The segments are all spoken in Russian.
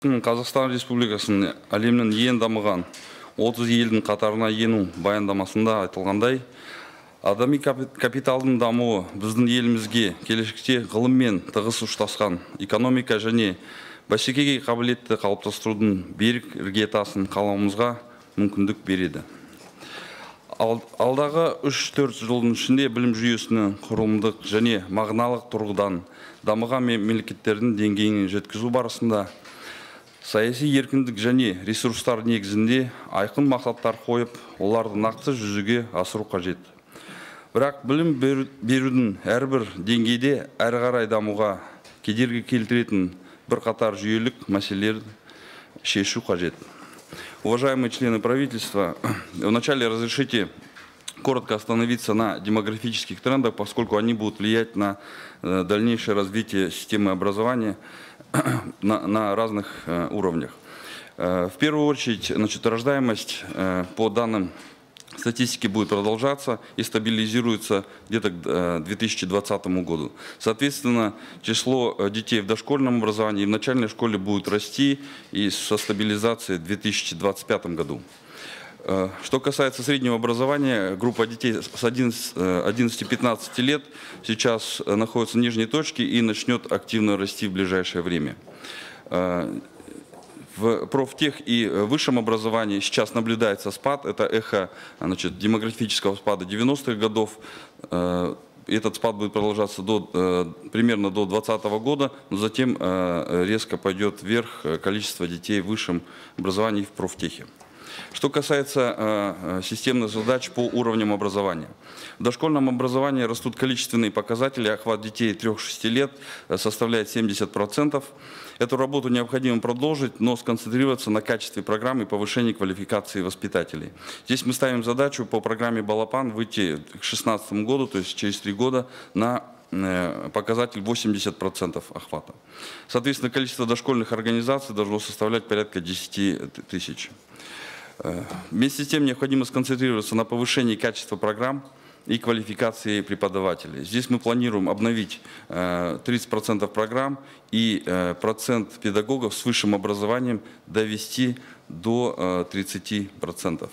Қазақстан Республикасының әлемнің ең дамыған 30 елдің қатарына ену баяндамасында айтылғандай, адами капиталдың дамуы біздің елімізге келешекте ғылыммен тығыз ұштасқан экономика және бәсекеге қабілетті қалыптастырудың берік іргетасын қалауымызға мүмкіндік береді. Алдағы 3-4 жылдың ішінде білім жүйесінің құрылымдық және мағыналық тұрғыдан дамыған мемлекеттердің деңгейін жеткізу барысында саяси еркіндік және ресурстар негізінде айқын мақсаттар қойып, оларды нақты жүзеге асыру қажет. Бірақ білім берудің әрбір деңгейде әрі қарай дамуға кедергі келтіретін бірқатар жүйелік мәселелер шешу қажет. Уважаемые члены правительства, вначале разрешите коротко остановиться на демографических трендах, поскольку они будут влиять на дальнейшее развитие системы образования на разных уровнях. В первую очередь, рождаемость по данным статистики будет продолжаться и стабилизируется где-то к 2020 году. Соответственно, число детей в дошкольном образовании и в начальной школе будет расти и со стабилизацией в 2025 году. Что касается среднего образования, группа детей с 11-15 лет сейчас находится в нижней точке и начнет активно расти в ближайшее время. В профтех и высшем образовании сейчас наблюдается спад. Это эхо демографического спада 90-х годов. Этот спад будет продолжаться примерно до 2020 года, но затем резко пойдет вверх количество детей в высшем образовании и в профтехе. Что касается системных задач по уровням образования. В дошкольном образовании растут количественные показатели. Охват детей 3-6 лет составляет 70%. Эту работу необходимо продолжить, но сконцентрироваться на качестве программы и повышении квалификации воспитателей. Здесь мы ставим задачу по программе «Балапан» выйти к 2016 году, то есть через 3 года, на показатель 80% охвата. Соответственно, количество дошкольных организаций должно составлять порядка 10 тысяч. Вместе с тем необходимо сконцентрироваться на повышении качества программ и квалификации преподавателей. Здесь мы планируем обновить 30% программ и процент педагогов с высшим образованием довести до 30%.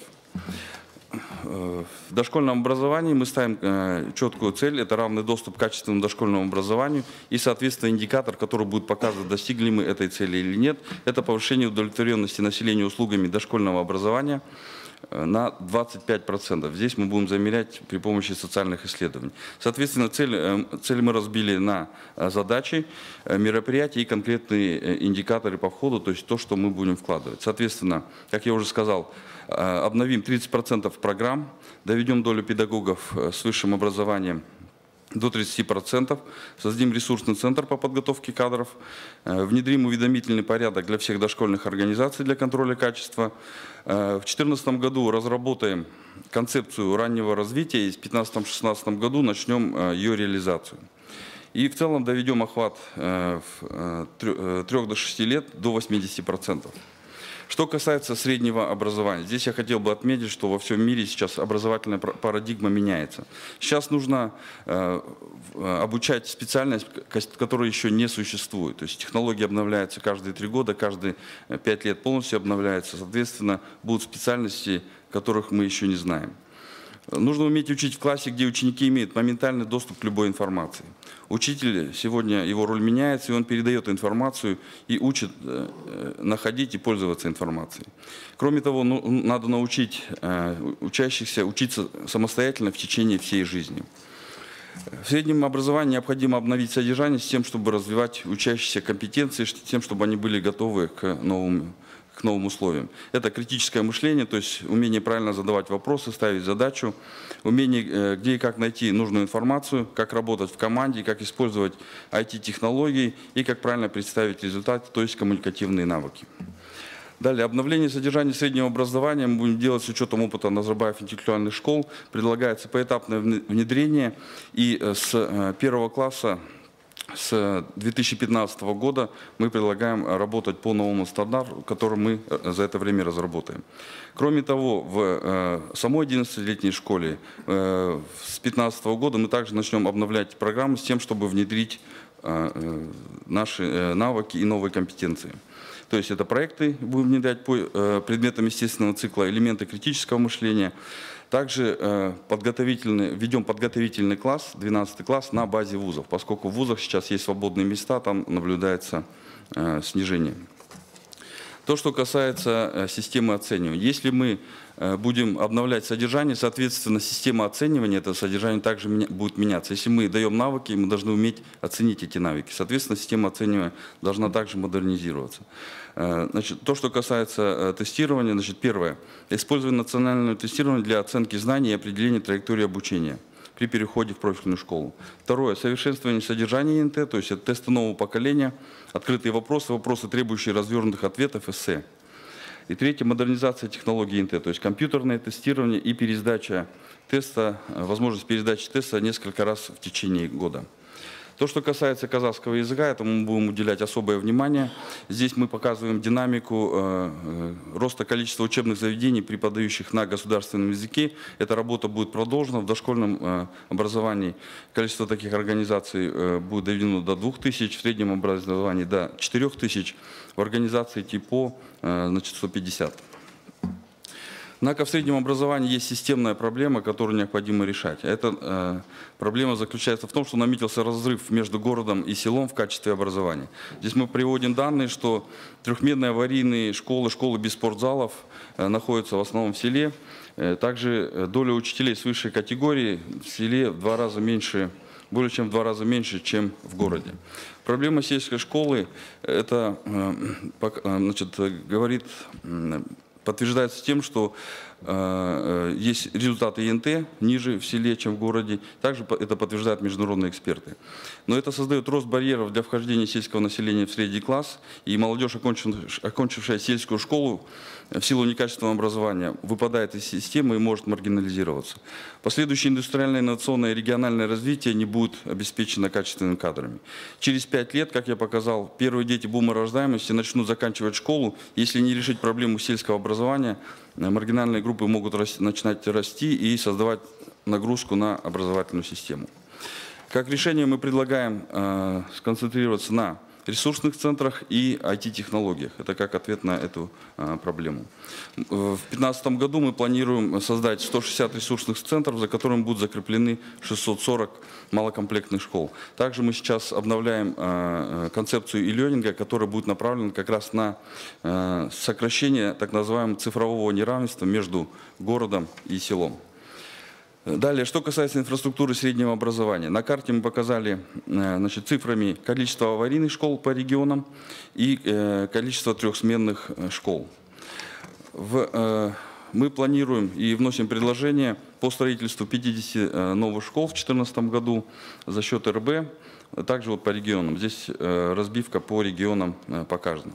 В дошкольном образовании мы ставим четкую цель, это равный доступ к качественному дошкольному образованию и, соответственно, индикатор, который будет показывать, достигли мы этой цели или нет, это повышение удовлетворенности населения услугами дошкольного образования на 25%. Здесь мы будем замерять при помощи социальных исследований. Соответственно, цель мы разбили на задачи, мероприятия и конкретные индикаторы по входу, то есть то, что мы будем вкладывать. Соответственно, как я уже сказал, обновим 30% программ, доведем долю педагогов с высшим образованием до 30%, создадим ресурсный центр по подготовке кадров, внедрим уведомительный порядок для всех дошкольных организаций для контроля качества. В 2014 году разработаем концепцию раннего развития и в 2015-2016 году начнем ее реализацию. И в целом доведем охват в 3 до 6 лет до 80%. Что касается среднего образования, здесь я хотел бы отметить, что во всем мире сейчас образовательная парадигма меняется. Сейчас нужно обучать специальность, которая еще не существует. То есть технологии обновляются каждые 3 года, каждые 5 лет полностью обновляются. Соответственно, будут специальности, которых мы еще не знаем. Нужно уметь учить в классе, где ученики имеют моментальный доступ к любой информации. Учитель сегодня, его роль меняется, и он передает информацию и учит находить и пользоваться информацией. Кроме того, надо научить учащихся учиться самостоятельно в течение всей жизни. В среднем образовании необходимо обновить содержание с тем, чтобы развивать учащиеся компетенции, с тем, чтобы они были готовы к новым условиям. Это критическое мышление, то есть умение правильно задавать вопросы, ставить задачу, умение, где и как найти нужную информацию, как работать в команде, как использовать IT-технологии и как правильно представить результат, то есть коммуникативные навыки. Далее, обновление содержания среднего образования мы будем делать с учетом опыта Назарбаев интеллектуальных школ. Предлагается поэтапное внедрение, и с 1 класса с 2015 года мы предлагаем работать по новому стандарту, который мы за это время разработаем. Кроме того, в самой 11-летней школе с 2015 года мы также начнем обновлять программы с тем, чтобы внедрить наши навыки и новые компетенции. То есть это проекты будем внедрять по предметам естественного цикла, элементы критического мышления. Также введем подготовительный класс, 12 класс, на базе вузов, поскольку в вузах сейчас есть свободные места, там наблюдается снижение. То, что касается системы оценивания. Если мы будем обновлять содержание, соответственно, система оценивания этого содержания также будет меняться. Если мы даем навыки, мы должны уметь оценить эти навыки. Соответственно, система оценивания должна также модернизироваться. Значит, то, что касается тестирования, значит, первое. Использование национального тестирования для оценки знаний и определения траектории обучения при переходе в профильную школу. Второе. Совершенствование содержания ИНТ, то есть это тесты нового поколения, открытые вопросы, вопросы, требующие развернутых ответов, эссе. И третье. Модернизация технологий ИНТ, то есть компьютерное тестирование и пересдача теста, возможность пересдачи теста несколько раз в течение года. То, что касается казахского языка, этому мы будем уделять особое внимание. Здесь мы показываем динамику роста количества учебных заведений, преподающих на государственном языке. Эта работа будет продолжена. В дошкольном образовании количество таких организаций будет доведено до 2000, в среднем образовании до 4000, в организации ТИПО значит, 150. Однако в среднем образовании есть системная проблема, которую необходимо решать. Эта проблема заключается в том, что наметился разрыв между городом и селом в качестве образования. Здесь мы приводим данные, что трехмерные аварийные школы, школы без спортзалов находятся в основном в селе. Также доля учителей с высшей категории в селе в 2 раза меньше, более чем в 2 раза меньше, чем в городе. Проблема сельской школы, это значит, подтверждается тем, что есть результаты ИНТ ниже в селе, чем в городе. Также это подтверждают международные эксперты. Но это создает рост барьеров для вхождения сельского населения в средний класс. И молодежь, окончившая сельскую школу, в силу некачественного образования, выпадает из системы и может маргинализироваться. Последующее индустриальное, инновационное и региональное развитие не будет обеспечено качественными кадрами. Через 5 лет, как я показал, первые дети бума рождаемости начнут заканчивать школу. Если не решить проблему сельского образования, маргинальные группы могут начинать расти и создавать нагрузку на образовательную систему. Как решение мы предлагаем сконцентрироваться на ресурсных центрах и IT-технологиях. Это как ответ на эту проблему. В 2015 году мы планируем создать 160 ресурсных центров, за которыми будут закреплены 640 малокомплектных школ. Также мы сейчас обновляем концепцию e-learning, которая будет направлена как раз на сокращение так называемого цифрового неравенства между городом и селом. Далее, что касается инфраструктуры среднего образования. На карте мы показали значит, цифрами количество аварийных школ по регионам и количество трехсменных школ. Мы планируем и вносим предложение по строительству 50 новых школ в 2014 году за счет РБ, также вот по регионам. Здесь разбивка по регионам показана.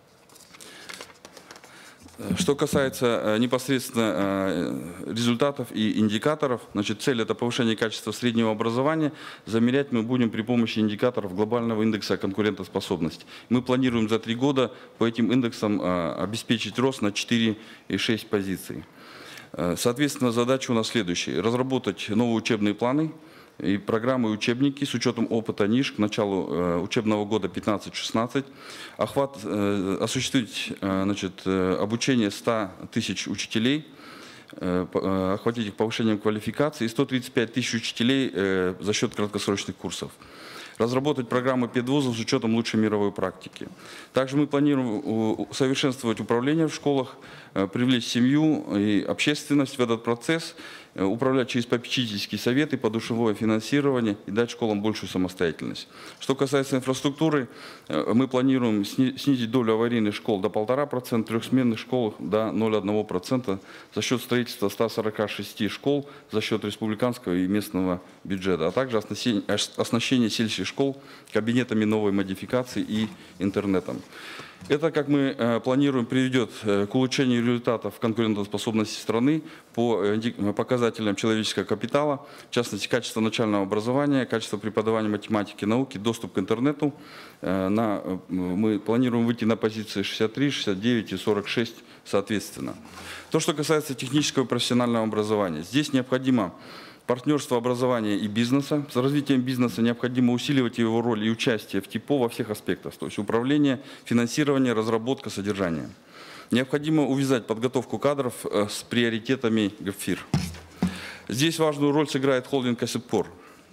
Что касается непосредственно результатов и индикаторов, значит, цель – это повышение качества среднего образования. Замерять мы будем при помощи индикаторов глобального индекса конкурентоспособности. Мы планируем за 3 года по этим индексам обеспечить рост на 4,6 позиций. Соответственно, задача у нас следующая – разработать новые учебные планы и программы и учебники с учетом опыта НИШ к началу учебного года 15-16, осуществить значит, обучение 100 тысяч учителей, охватить их повышением квалификации и 135 тысяч учителей за счет краткосрочных курсов. Разработать программы педвузов с учетом лучшей мировой практики. Также мы планируем усовершенствовать управление в школах, привлечь семью и общественность в этот процесс, управлять через попечительские советы, подушевое финансирование и дать школам большую самостоятельность. Что касается инфраструктуры, мы планируем снизить долю аварийных школ до 1,5%, трехсменных школ до 0,1% за счет строительства 146 школ за счет республиканского и местного бюджета, а также оснащение сельских школ кабинетами новой модификации и интернетом. Это, как мы планируем, приведет к улучшению результатов конкурентоспособности страны по показателям человеческого капитала, в частности, качество начального образования, качество преподавания математики и науки, доступ к интернету. Мы планируем выйти на позиции 63, 69 и 46 соответственно. То, что касается технического и профессионального образования. Здесь необходимо партнерство образования и бизнеса. С развитием бизнеса необходимо усиливать его роль и участие в ТИПО во всех аспектах, то есть управление, финансирование, разработка, содержание. Необходимо увязать подготовку кадров с приоритетами ГФИР. Здесь важную роль сыграет холдинг Асипкор.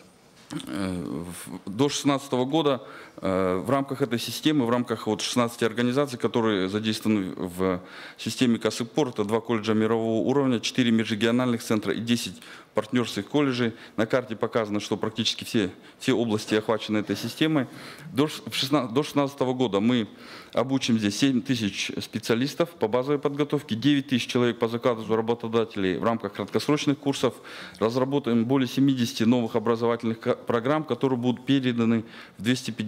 До 2016 года в рамках этой системы, в рамках 16 организаций, которые задействованы в системе Касыппор, это 2 колледжа мирового уровня, 4 межрегиональных центра и 10 партнерских колледжей. На карте показано, что практически все области охвачены этой системой. До 2016 года мы обучим здесь 7 тысяч специалистов по базовой подготовке, 9 тысяч человек по заказу работодателей в рамках краткосрочных курсов. Разработаем более 70 новых образовательных программ, которые будут переданы в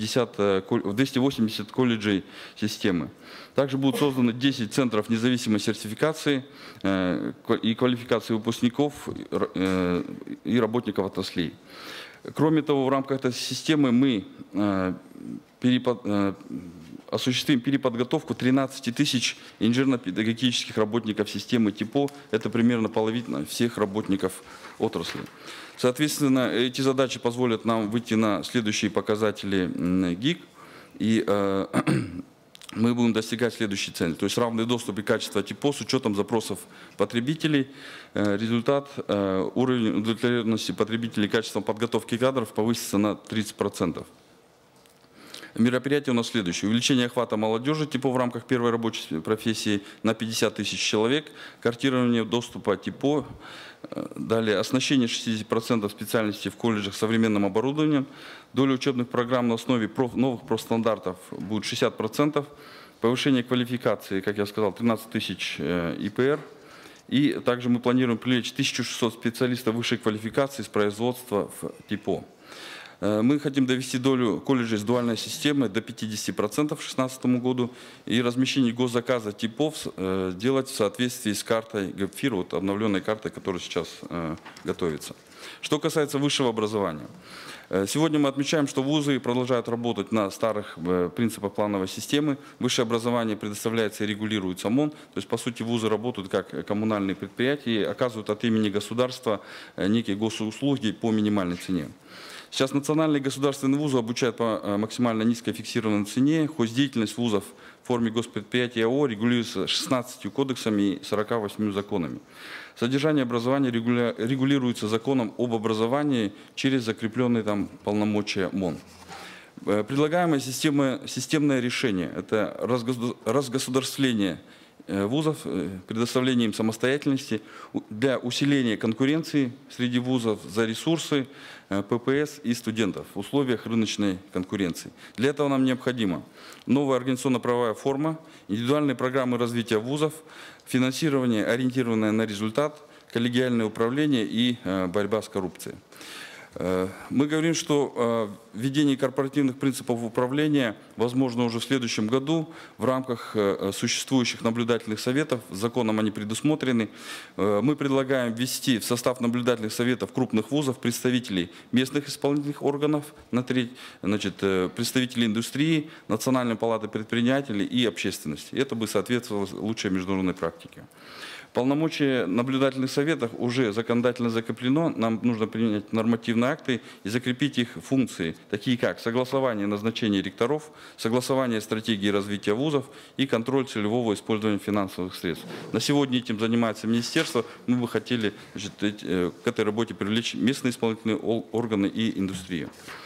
280 колледжей системы. Также будут созданы 10 центров независимой сертификации и квалификации выпускников и работников отраслей. Кроме того, в рамках этой системы мы осуществим переподготовку 13 тысяч инженерно-педагогических работников системы ТИПО. Это примерно половина всех работников отрасли. Соответственно, эти задачи позволят нам выйти на следующие показатели ГИК. И мы будем достигать следующей цели. То есть равный доступ и качество ТИПО с учетом запросов потребителей. Результат, уровень удовлетворенности потребителей качеством подготовки кадров повысится на 30%. Мероприятие у нас следующее. Увеличение охвата молодежи ТИПО в рамках первой рабочей профессии на 50 тысяч человек. Картирование доступа ТИПО. Далее оснащение 60% специальностей в колледжах современным оборудованием. Доля учебных программ на основе новых профстандартов будет 60%. Повышение квалификации, как я сказал, 13 тысяч ИПР. И также мы планируем привлечь 1600 специалистов высшей квалификации с производства в ТИПО. Мы хотим довести долю колледжей с дуальной системой до 50% к 2016 году и размещение госзаказа ТИПОВ делать в соответствии с картой ГФИР, вот обновленной картой, которая сейчас готовится. Что касается высшего образования. Сегодня мы отмечаем, что вузы продолжают работать на старых принципах плановой системы. Высшее образование предоставляется и регулируется ОМОН. То есть, по сути, вузы работают как коммунальные предприятия и оказывают от имени государства некие госуслуги по минимальной цене. Сейчас национальные государственные вузы обучают по максимально низкой фиксированной цене. Хоздеятельность вузов в форме госпредприятия ООО регулируется 16 кодексами и 48 законами. Содержание образования регулируется законом об образовании через закрепленные там полномочия МОН. Предлагаемое системное решение – это разгосударствление вузов, предоставление им самостоятельности для усиления конкуренции среди вузов за ресурсы, ППС и студентов в условиях рыночной конкуренции. Для этого нам необходима новая организационно-правовая форма, индивидуальные программы развития вузов, финансирование, ориентированное на результат, коллегиальное управление и борьба с коррупцией. Мы говорим, что введение корпоративных принципов управления возможно уже в следующем году в рамках существующих наблюдательных советов. Законом они предусмотрены. Мы предлагаем ввести в состав наблюдательных советов крупных вузов представителей местных исполнительных органов, представителей индустрии, Национальной палаты предпринимателей и общественности. Это бы соответствовало лучшей международной практике. Полномочия наблюдательных советов уже законодательно закреплено. Нам нужно принять нормативные акты и закрепить их функции, такие как согласование назначения ректоров, согласование стратегии развития вузов и контроль целевого использования финансовых средств. На сегодня этим занимается министерство. Мы бы хотели к этой работе привлечь местные исполнительные органы и индустрию.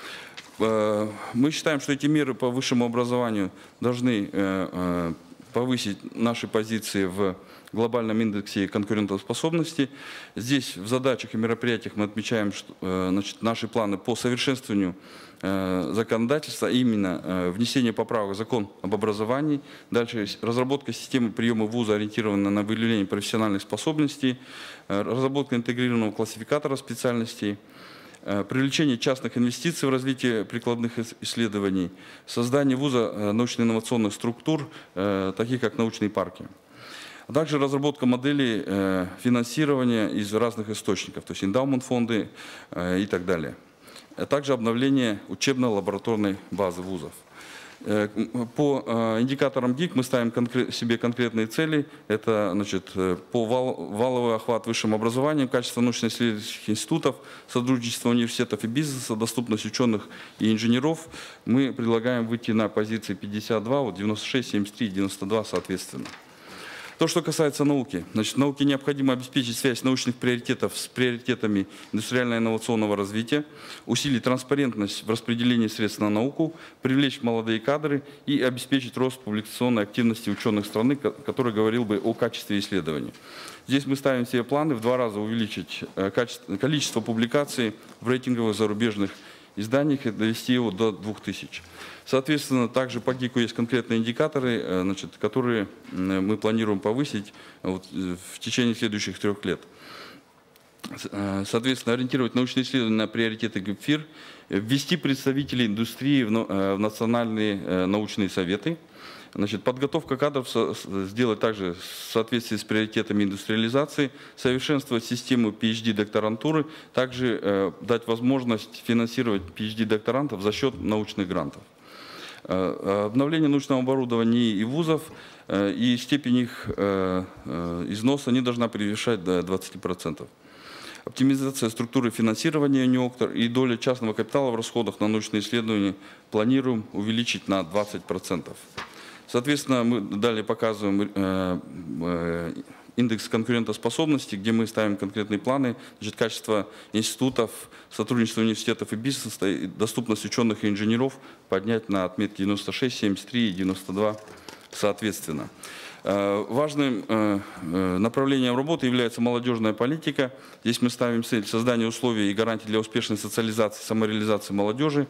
Мы считаем, что эти меры по высшему образованию должны повысить наши позиции в глобальном индексе конкурентоспособности. Здесь в задачах и мероприятиях мы отмечаем наши планы по совершенствованию законодательства, именно внесение поправок в закон об образовании. Дальше разработка системы приема вуза, ориентированная на выявление профессиональных способностей, разработка интегрированного классификатора специальностей, привлечение частных инвестиций в развитие прикладных исследований, создание вуза научно-инновационных структур, таких как научные парки. А также разработка моделей финансирования из разных источников, то есть эндаумент-фонды и так далее. А также обновление учебно-лабораторной базы вузов. По индикаторам ГИК мы ставим себе конкретные цели. Это, значит, по валовый охват высшим образованием, качество научно-исследовательских институтов, сотрудничество университетов и бизнеса, доступность ученых и инженеров. Мы предлагаем выйти на позиции 52, вот 96, 73 и 92 соответственно. То, что касается науки. Значит, науке необходимо обеспечить связь научных приоритетов с приоритетами индустриально-инновационного развития, усилить транспарентность в распределении средств на науку, привлечь молодые кадры и обеспечить рост публикационной активности ученых страны, который говорил бы о качестве исследований. Здесь мы ставим себе планы в 2 раза увеличить количество публикаций в рейтинговых зарубежных изданиях и довести его до 2000. Соответственно, также по ГИКу есть конкретные индикаторы, значит, которые мы планируем повысить в течение следующих 3 лет. Соответственно, ориентировать научные исследования на приоритеты ГИПФИР, ввести представителей индустрии в национальные научные советы. Значит, подготовка кадров сделать также в соответствии с приоритетами индустриализации, совершенствовать систему PhD-докторантуры, также дать возможность финансировать PhD-докторантов за счет научных грантов. Обновление научного оборудования и вузов и степень их износа не должна превышать до 20%. Оптимизация структуры финансирования НИОКТОР и доля частного капитала в расходах на научные исследования планируем увеличить на 20%. Соответственно, мы далее показываем индекс конкурентоспособности, где мы ставим конкретные планы, значит, качество институтов, сотрудничество университетов и бизнеса, и доступность ученых и инженеров поднять на отметки 96, 73 и 92 соответственно. Важным направлением работы является молодежная политика. Здесь мы ставим цель создания условий и гарантий для успешной социализации, самореализации молодежи.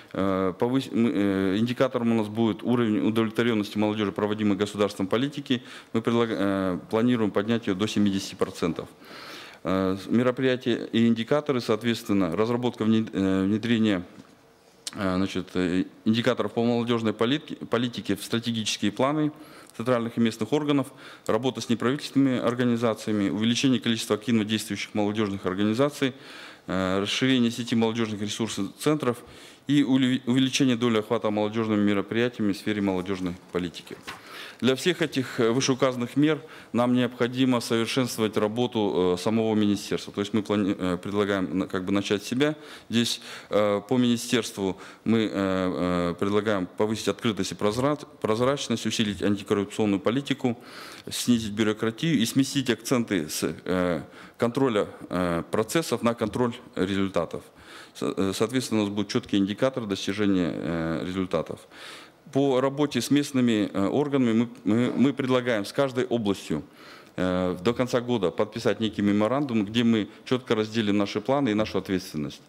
Индикатором у нас будет уровень удовлетворенности молодежи, проводимой государством политики. Мы планируем поднять ее до 70%. Мероприятия и индикаторы, соответственно, разработка внедрения, значит, индикаторов по молодежной политике в стратегические планы центральных и местных органов, работа с неправительственными организациями, увеличение количества активно действующих молодежных организаций, расширение сети молодежных ресурсов центров и увеличение доли охвата молодежными мероприятиями в сфере молодежной политики. Для всех этих вышеуказанных мер нам необходимо совершенствовать работу самого министерства. То есть мы предлагаем как бы начать с себя. Здесь по министерству мы предлагаем повысить открытость и прозрачность, усилить антикоррупционную политику, снизить бюрократию и сместить акценты с контроля процессов на контроль результатов. Соответственно, у нас будет четкий индикатор достижения результатов. По работе с местными органами мы предлагаем с каждой областью до конца года подписать некий меморандум, где мы четко разделим наши планы и нашу ответственность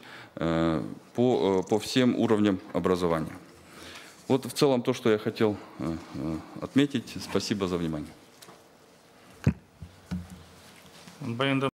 по всем уровням образования. Вот в целом то, что я хотел отметить. Спасибо за внимание.